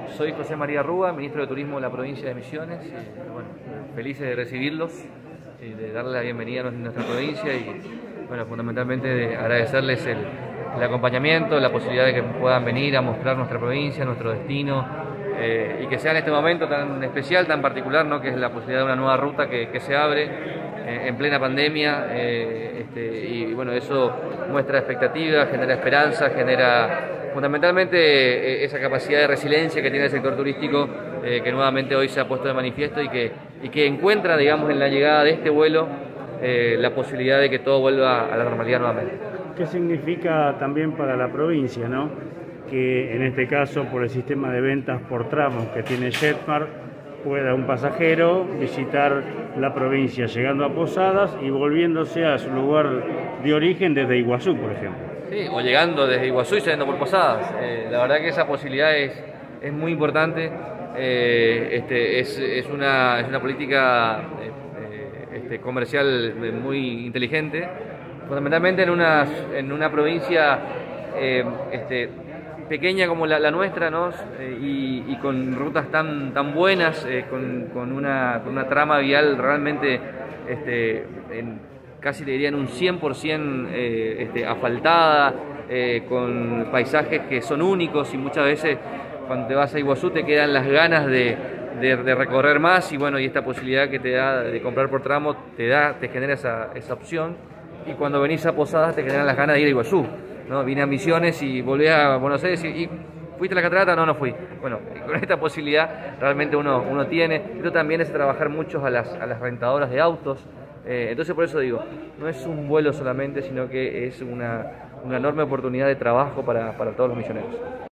Soy José María Rúa, ministro de Turismo de la provincia de Misiones. Bueno, felices de recibirlos y de darles la bienvenida a nuestra provincia y bueno, fundamentalmente de agradecerles el acompañamiento, la posibilidad de que puedan venir a mostrar nuestra provincia, nuestro destino y que sea en este momento tan especial, tan particular, ¿no? Que es la posibilidad de una nueva ruta que se abre en plena pandemia y bueno, eso muestra expectativas, genera esperanza, genera fundamentalmente esa capacidad de resiliencia que tiene el sector turístico que nuevamente hoy se ha puesto de manifiesto y que encuentra, digamos, en la llegada de este vuelo la posibilidad de que todo vuelva a la normalidad nuevamente. ¿Qué significa también para la provincia, ¿no? Que en este caso, por el sistema de ventas por tramos que tiene Jetmar, pueda un pasajero visitar la provincia llegando a Posadas y volviéndose a su lugar de origen desde Iguazú, por ejemplo? Sí, o llegando desde Iguazú y saliendo por Posadas. La verdad que esa posibilidad es muy importante. Es una política comercial muy inteligente, fundamentalmente en una provincia pequeña como la nuestra, ¿no? Y con rutas tan buenas, con una trama vial realmente casi le diría en un 100% asfaltada, con paisajes que son únicos y muchas veces cuando te vas a Iguazú te quedan las ganas de recorrer más y bueno, y esta posibilidad que te da de comprar por tramo te genera esa opción, y cuando venís a Posadas te generan las ganas de ir a Iguazú, ¿no? Vine a Misiones y volví a Buenos Aires y ¿fuiste a la catarata? No fui. Bueno, con esta posibilidad realmente uno tiene. Esto también es trabajar mucho a las rentadoras de autos. Entonces por eso digo, no es un vuelo solamente, sino que es una enorme oportunidad de trabajo para todos los misioneros.